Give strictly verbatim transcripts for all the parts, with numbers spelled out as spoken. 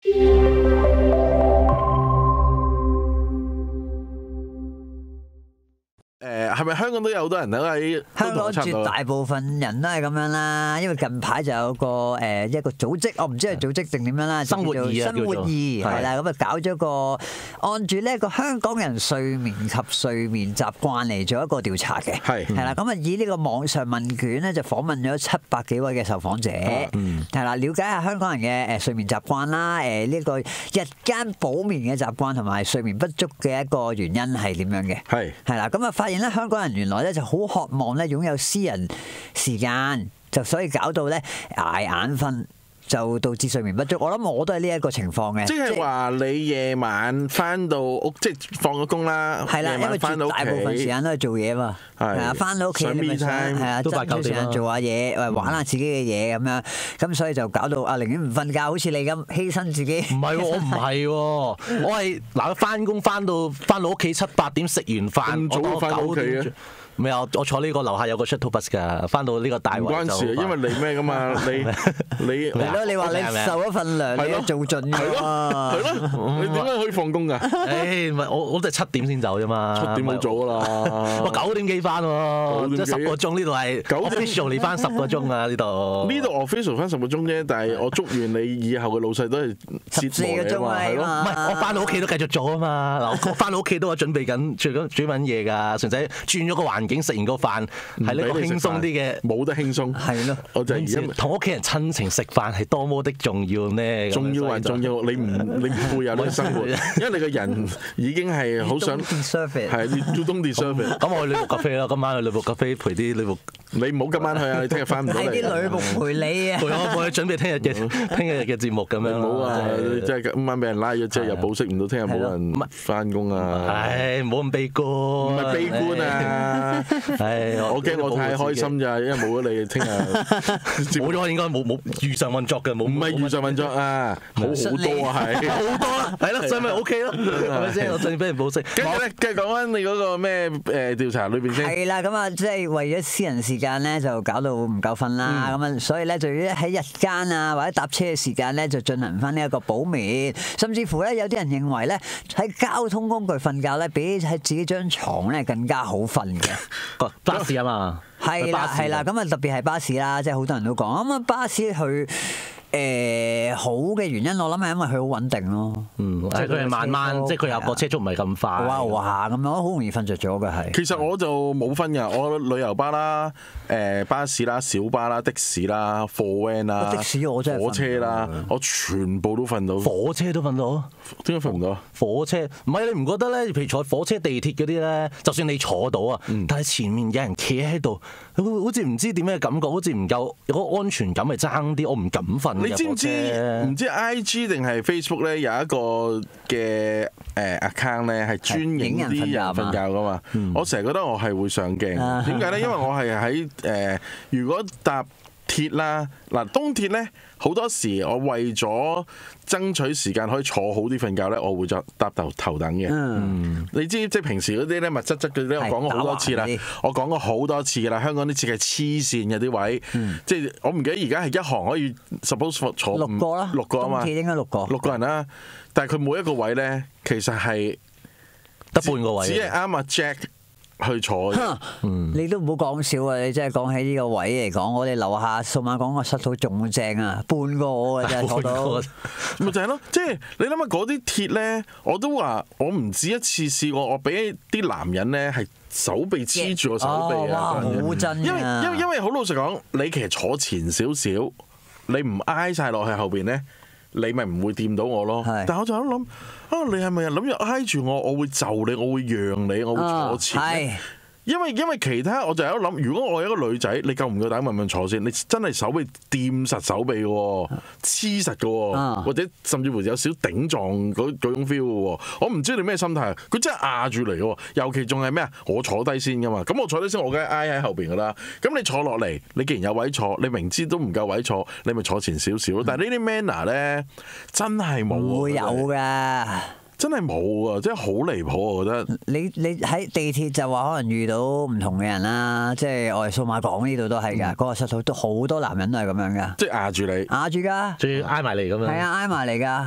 誒係咪香港都有好多人都喺香港絕大部分人都係咁樣啦，因為近排就有個誒一個組織，我唔知係組織定點樣啦， 生活意啊， 生活意係啦，咁啊搞咗個按住呢一個香港人睡眠及睡眠習慣嚟做一個調查嘅，係係啦，咁啊以呢個網上問卷咧就訪問咗七百幾位嘅受訪者，係啦，了解下香港人嘅誒睡眠習慣啦，誒呢個日間補眠嘅習慣同埋睡眠不足嘅一個原因係點樣嘅，係係啦，咁啊發現咧香港人原來咧就好渴望咧擁有私人時間，就所以搞到咧捱眼瞓，就導致睡眠不足。我諗我都係呢一個情況嘅。 即係話你夜晚翻到屋，即係放咗工啦， 係啦，因為絕大部分時間都係做嘢嘛。係啊，翻到屋企你咪想係啊，爭取時間做下嘢，誒玩下自己嘅嘢咁樣，咁所以就搞到啊，寧願唔瞓覺，好似你咁犧牲自己。 唔係喎，我唔係喎，我係嗱翻工翻到翻到屋企七八點食完飯， 早就翻到屋企嘅。 唔係啊！我坐呢個樓下有個 shuttle bus 㗎，翻到呢個大圍就唔關事，因為你咩㗎嘛？你你係咯？你話你受咗份糧，你做盡㗎嘛？ 係咯，你點解可以放工㗎？ 誒唔係我我都係七點先走啫嘛。 七點好早㗎啦！ 我九點幾翻喎，即係十個鐘呢度係 official 你翻十個鐘啊呢度。 呢度 official 翻十個鐘啫，但係我祝願你以後嘅老細都係十四個鐘啊，係咯。 唔係我翻到屋企都繼續做啊嘛。嗱，我翻到屋企都係準備緊做緊煮緊嘢㗎，純粹轉咗個環。景食完個飯係呢個輕鬆啲嘅， 冇得輕鬆。 係咯， 我就而家同屋企人親情食飯係多麼的重要呢？ 重要還重要，你唔你唔會有呢個生活，因為你個人已經係好想係你 don't deserve it。 咁我去女僕咖啡啦，今晚去女僕咖啡陪啲女僕。 你唔好今晚去啊！你聽日翻唔到嚟。 係啲女僕陪你啊！ 陪我陪佢準備聽日嘅聽日嘅節目咁樣。 唔好啊！即係今晚俾人拉咗，即係又保釋唔到，聽日冇人翻工啊！ 唉，唔好咁悲觀。唔係悲觀啊！唉，我驚我太開心咋，因為冇咗你，聽日冇咗應該冇冇如常運作嘅，冇唔係如常運作啊，好好多啊，係好多啦，係咯，所以咪 OK 咯，係咪先？我盡俾人保釋。 跟住咧，繼續講翻你嗰個咩誒調查裏邊先。 係啦，咁啊，即係為咗私人時間咧，就搞到唔夠瞓啦，咁啊，所以咧就要喺日間啊或者搭車嘅時間咧，就進行翻呢一個補眠，甚至乎咧有啲人認為咧喺交通工具瞓覺咧，比喺自己張床咧更加好瞓嘅。 巴士啊嘛， 係啦係啦，咁啊特別係巴士啦，即係好多人都講，咁啊巴士佢誒好嘅原因，我諗係因為佢好穩定咯。 嗯，即係佢係慢慢，即係佢有個車速唔係咁快。 哇哇咁樣，好容易瞓着咗嘅係。 其實我就冇分㗎，我旅遊巴啦、誒巴士啦、小巴啦、的士啦、貨 van 啦、 的士我真係火車啦，我全部都瞓到。 火車都瞓到？ 點解瞓唔到？ 火車唔係你唔覺得咧？譬如坐火車、地鐵嗰啲咧，就算你坐到啊，但係前面有人企喺度，好似唔知點樣嘅感覺，好似唔夠有個安全感，係爭啲，我唔敢瞓。 你知唔知唔知 I G 定係 Facebook 咧有一個嘅誒 account 咧係專影啲人瞓覺噶嘛？我成日覺得我係會上鏡，點解咧？因為我係喺誒如果搭鐵啦，嗱東鐵咧好多時我為咗爭取時間可以坐好啲瞓覺咧，我會就搭頭頭等嘅。嗯、你知即係平時嗰啲咧密質質嗰啲咧，我講過好多次啦，我講過好多次㗎啦。香港啲設計黐線嘅啲位，嗯、即係我唔記得而家係一行可以 suppose 坐六個啦， 六個啊嘛， 東鐵應該六個， 六個人啦。但係佢每一個位咧，其實係得半個位， 只係啱阿 Jack。去坐， 嗯、你都唔好講笑啊！你真係講起呢個位嚟講，我哋樓下數碼港個膝頭仲正啊，半個我嘅真係坐到， 咪就係咯。即係你諗下嗰啲鐵咧，我都話我唔止一次試過，我俾啲男人咧係手臂黐住個手臂啊！ 好真， 因為因為因為好老實講，你其實坐前少少，你唔挨晒落去後邊咧，你咪唔會掂到我咯。是但係我就喺度諗。啊！你係咪諗住挨住我？我會就你，我會讓你，我會坐前咧。因為因為其他我就喺度諗，如果我係一個女仔，你夠唔夠膽問問坐先？你真係手臂掂實手臂嘅喎，黐實嘅喎，或者甚至乎有少頂撞嗰嗰種 feel 嘅喎。我唔知你咩心態，佢真係壓住嚟嘅喎。尤其仲係咩啊？我坐低先㗎嘛，咁我坐低先，我梗係挨喺後邊㗎啦。咁你坐落嚟，你既然有位坐，你明知都唔夠位坐，你咪坐前少少咯。但係呢啲 manner 咧，真係冇。 唔會有㗎。 真係冇啊！真係好離譜，我覺得。 你你喺地鐵就話可能遇到唔同嘅人啦，即係我哋數碼港呢度都係㗎，嗰、嗯、個室度都好多男人都係咁樣㗎。 即係壓住你， 壓住㗎， 仲要挨埋嚟咁樣。 係啊，挨埋嚟㗎。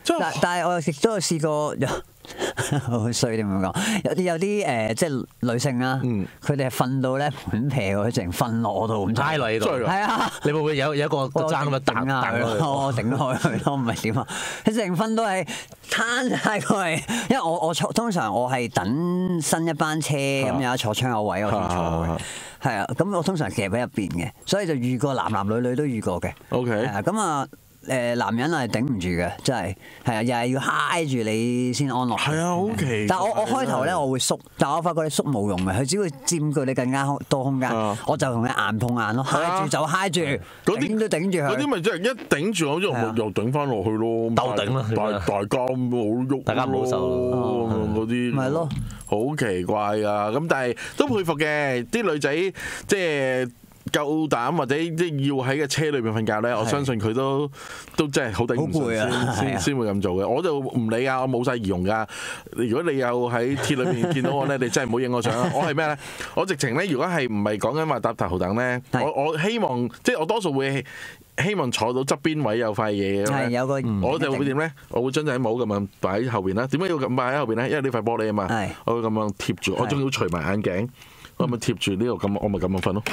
但但係我亦都有試過。好衰點樣講？有啲有啲誒，即係女性啦，佢哋係瞓到咧盤皮喎，佢淨瞓落我度咁挨落呢度。係啊，你會唔會有有一個個踭咁樣彈彈落去？ 我頂開佢咯，唔係點啊？佢淨瞓到係攤曬佢，因為我我坐通常我係等新一班車咁有一坐窗口位我先坐嘅，係啊，咁我通常夾喺入邊嘅，所以就遇過男男女女都遇過嘅。 OK， 係啊，咁啊。誒男人係頂唔住嘅，真係係啊，又係要嗨住你先安樂。係啊，好奇。 但係我我開頭咧，我會縮，但係我發覺你縮冇用嘅，佢只會佔據你更加多空間。我就同你硬碰硬咯，嗨住就嗨住，頂都頂住佢。 嗰啲咪即係一頂住我之後又頂翻落去咯， 鬥頂啦， 大大家冇喐， 大家唔好受嗰啲。 咪咯， 好奇怪啊！咁但係都佩服嘅，啲女仔即係。夠膽或者即係要喺個車裏邊瞓覺咧，我相信佢都都真係好頂唔順先先先會咁做嘅。我就唔理啊，我冇晒儀容㗎。如果你有喺鐵裏邊見到我咧，你真係唔好影我相啊！我係咩咧？我直情咧，如果係唔係講緊話搭頭等咧，我我希望即係我多數會希望坐到側邊位有塊嘢嘅。有個我就會點咧？我會將隻帽咁樣擺喺後邊啦。點解要咁擺喺後邊咧？因為呢塊玻璃啊嘛。我會咁樣貼住，我仲要除埋眼鏡，我咪貼住呢度咁，我咪咁樣瞓咯。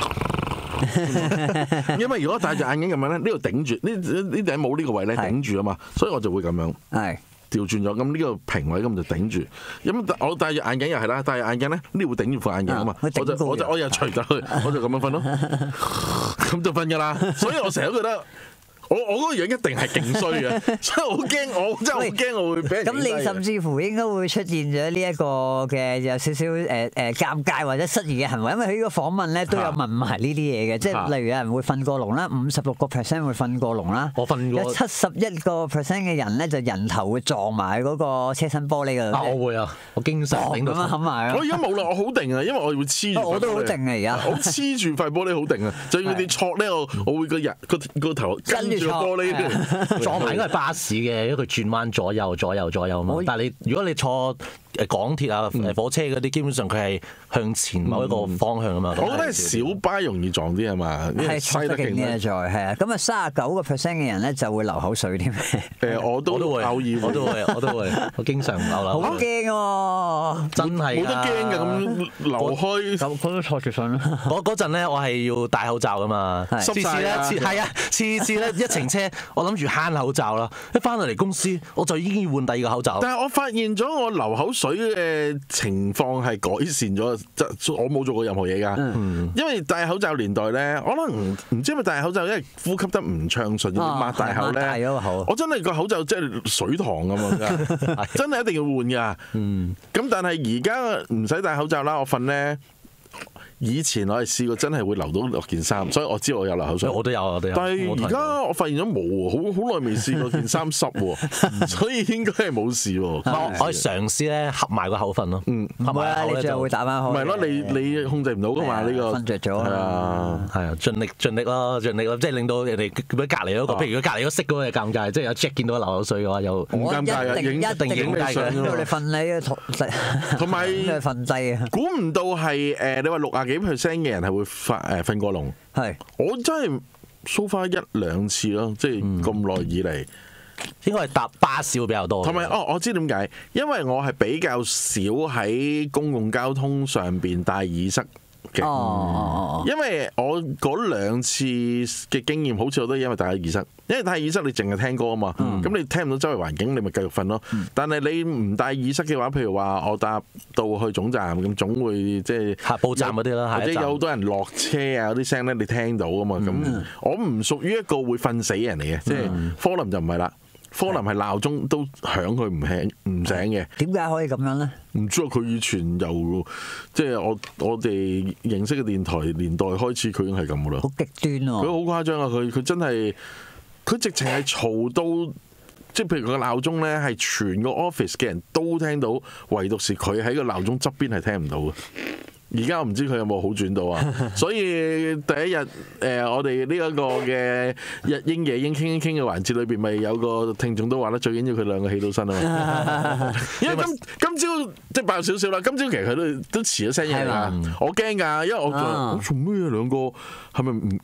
因為如果戴住眼鏡咁樣咧，呢度頂住，呢呢頂帽呢個位咧頂住啊嘛，所以我就會咁樣調轉咗，咁呢個平位咁就頂住。咁我戴住眼鏡又係啦，戴住眼鏡咧呢度會頂住副眼鏡啊嘛，我就我就我又除咗佢，我就咁樣瞓咯，咁就瞓㗎啦。所以我成日都覺得。我我嗰個樣一定係勁衰嘅，所以我好驚，我真係好驚我會俾人。咁你甚至乎應該會出現咗呢一個嘅有少少誒誒尷尬或者失儀嘅行為，因為佢呢個訪問咧都有問埋呢啲嘢嘅，即係例如有人會瞓過籠啦，五十六個 percent 會瞓過籠啦， 我瞓過有七十一個 percent 嘅人咧就人頭會撞埋嗰個車身玻璃㗎。 啊，我會啊，我經常頂到冚埋啊！ 我而家冇啦，我好定啊，因為我會黐住。 我都好定啊，而家我黐住塊玻璃好定啊，就要啲戳咧，我我會個人個個頭跟住玻璃。 撞埋應該係巴士嘅，因為佢轉彎左右左右左右嘛。但係你如果你坐誒港鐵啊、火車嗰啲，基本上佢係向前某一個方向啊嘛。 我覺得係小巴容易撞啲係嘛，因為係得勁啲啊，再係啊。咁啊，三十九個 percent 嘅人咧就會流口水添。 誒，我都都會，偶爾我都會，我都會，我經常流流。 好驚喎！ 真係冇得驚㗎，咁流開。 咁都坐住上啦。 嗰嗰陣咧，我係要戴口罩㗎嘛。次次咧，係啊，次次咧一程車，我諗住慳口罩啦。一翻到嚟公司，我就已經要換第二個口罩。 但係我發現咗我流口水嘅情況係改善咗，即我冇做過任何嘢㗎。嗯、因為戴口罩年代咧，可能唔知係咪戴口罩，因為呼吸得唔暢順，要擘大口咧。我真係個口罩即係水塘咁樣，真係一定要換㗎。咁、嗯、但係而家唔使戴口罩啦，我瞓咧。以前我係試過真係會流到落件衫，所以我知道我有流口水。 我都有，我都有。 但係而家我發現咗冇喎，好好耐未試過件衫濕喎，所以應該係冇事喎。 我我係嘗試咧合埋個口瞓咯。嗯， 合埋口咧就會打翻開。 唔係咯，你你控制唔到噶嘛呢個。 瞓著咗。係啊， 係啊，盡力盡力咯，盡力咯，即係令到人哋咁樣隔離嗰個，譬如佢隔離嗰識嗰個尷尬，即係有 Jack 見到流口水嘅話，又唔尷尬啊，影一定影低相。 因為你瞓喺同同埋瞓低啊。 估唔到係誒，你話六啊幾 percent 嘅人係會發誒瞓過籠。係，我真係 so far 一兩次咯，即係咁耐以嚟。 應該係搭巴士會比較多。 同埋哦，我知點解，因為我係比較少喺公共交通上邊戴耳塞嘅。哦，因為我嗰兩次嘅經驗，好似我都因為戴耳塞，因為戴耳塞你淨係聽歌啊嘛，咁、嗯、你聽唔到周圍環境，你咪繼續瞓咯。嗯、但係你唔戴耳塞嘅話，譬如話我搭到去總站咁，總會即係下報站嗰啲啦， 或者有好多人落車啊，嗰啲聲咧你聽到啊嘛。咁、嗯、我唔屬於一個會瞓死人嚟嘅，即係、嗯、科林就唔係啦。科林係鬧鐘都響佢唔醒唔醒嘅。點解可以咁樣咧？ 唔知啊！佢以前由即係我我哋認識嘅電台年代開始，佢已經係咁噶啦。 好極端喎！ 佢好誇張啊！佢佢真係佢直情係嘈到，即係譬如佢個鬧鐘咧，係全個 office 嘅人都聽到，唯獨是佢喺個鬧鐘側邊係聽唔到嘅。而家我唔知佢有冇好轉到啊！所以第一日誒、呃，我哋呢一個嘅日英夜英傾一傾嘅環節裏邊，咪有個聽眾都話咧，最緊要佢兩個起到身啊嘛！因為今今朝即係爆少少啦，今朝其實佢都都遲咗聲嘢㗎，我驚㗎，因為我做咩兩個係咪唔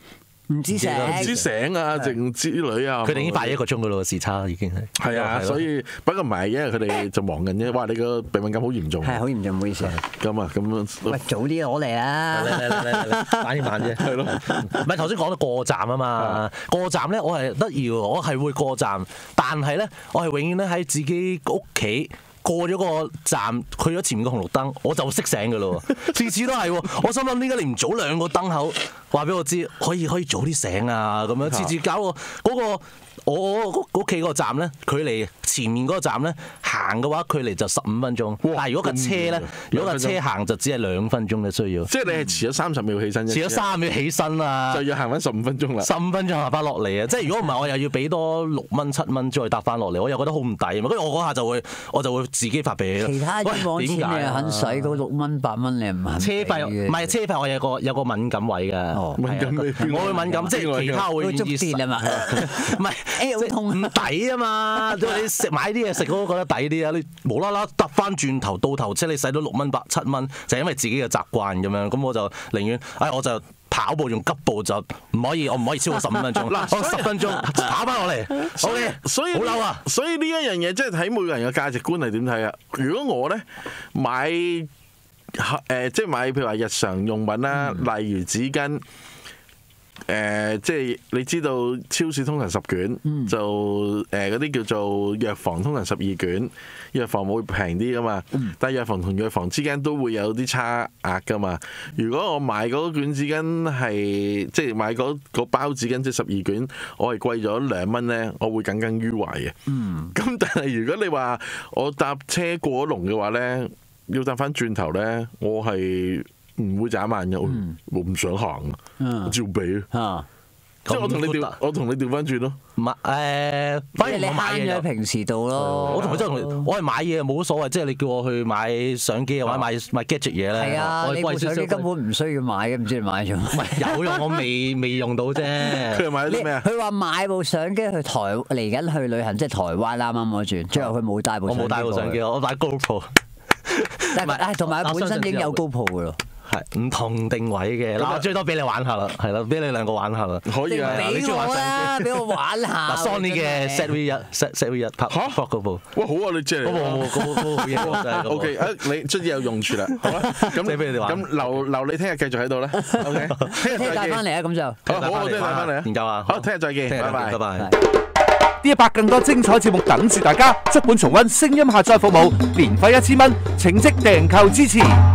唔知醒， 唔知醒啊，剩之類啊。 佢哋已經快一個鐘噶咯，時差已經係。 係啊，所以不過唔係，因為佢哋就忙緊啫。哇！你個鼻敏感好嚴重。 係好嚴重，唔好意思。 咁啊，咁樣。 喂，早啲攞嚟啦！ 嚟嚟嚟嚟，慢啲慢啫。係咯。唔係頭先講到過站啊嘛，過站咧，我係得意喎，我係會過站，但係咧，我係永遠咧喺自己屋企。過咗個站，去咗前面個紅綠燈，我就識醒㗎咯。次次都係喎，我心諗點解你唔早兩個燈口話俾我知，可以可以早啲醒啊咁樣，次次搞個嗰個我屋企嗰個站咧，距離前面嗰個站咧行嘅話，距離就十五分鐘。但係如果架車咧，如果架車行就只係兩分鐘嘅需要。 即係你係遲咗三十秒起身啫。遲咗三十秒起身啊！ 就要行翻十五分鐘啦。 十五分鐘行翻落嚟啊！即係如果唔係，我又要俾多六蚊七蚊再搭翻落嚟，我又覺得好唔抵啊！跟住我嗰下就會，我就會自己發脾氣咯。 其他啲網錢你又肯使嗰六蚊八蚊，你唔肯？ 車費唔係車費，我有個有個敏感位㗎。 敏感位， 我會敏感，即係其他會願意電啊嘛。 唔係，即係唔抵啊嘛！你食買啲嘢食我都覺得抵啲啊！你無啦啦搭翻轉頭到頭車，你使到六蚊八七蚊，就係因為自己嘅習慣咁樣。咁我就寧願，唉，我就跑步用急步就唔可以，我唔可以超過十五分鐘。嗱，我十分鐘跑翻落嚟。 所以所以好嬲啊！所以呢一樣嘢即係睇每個人嘅價值觀係點睇啊！如果我咧買誒、呃、即係買譬如話日常用品啦，嗯、例如紙巾。誒、呃，即係你知道超市通常十卷，嗯、就誒嗰啲叫做藥房通常十二卷，藥房會平啲噶嘛。嗯、但係藥房同藥房之間都會有啲差額噶嘛。如果我買嗰卷紙巾係即係買嗰包紙巾即係十二卷，我係貴咗兩蚊咧，我會耿耿於懷嘅。咁、嗯、但係如果你話我搭車過咗龍嘅話咧，要搭翻轉頭咧，我係。唔會眨眼嘅，我唔想行，我照俾啊！即係我同你調，我同你調翻轉咯。唔係誒，反而你慳咗平時度咯。 我同佢真係，我係買嘢冇乜所謂，即係你叫我去買相機或者買買 gadget 嘢咧。 係啊，你部相機根本唔需要買嘅，唔知你買咗。唔係有用，我未未用到啫。 佢又買啲咩啊？ 佢話買部相機去台嚟緊去旅行，即係台灣啱啱嗰轉，最後佢冇帶部。 我冇帶部相機，我買 GoPro。 但係同埋本身已經有 GoPro 嘅咯。 係唔同定位嘅，嗱最多俾你玩下啦，係啦，俾你兩個玩下啦， 可以啊， 你中意玩相機，俾我玩下。 嗱 Sony 嘅 Z V 一 Z V 一拍拍嗰部， 哇好啊，你借嚟， 嗰部嗰部嗰部好嘢喎，真係。 O K，啊你終於有用處啦，好啦，咁借俾你哋玩。 咁留留你聽日繼續喺度咧 ，O K，聽日再見。 帶翻嚟啊，咁就好，好，聽日帶翻嚟啊， 研究啊， 好，聽日再見，拜拜， 拜拜。 呢一百更多精彩節目等住大家，足本重溫聲音下載服務，年費一千蚊，請即訂購支持。